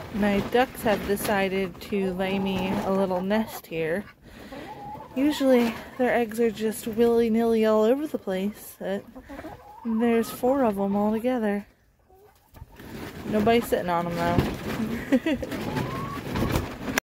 My ducks have decided to lay me a little nest here. Usually their eggs are just willy-nilly all over the place. There's 4 of them all together. Nobody's sitting on them though.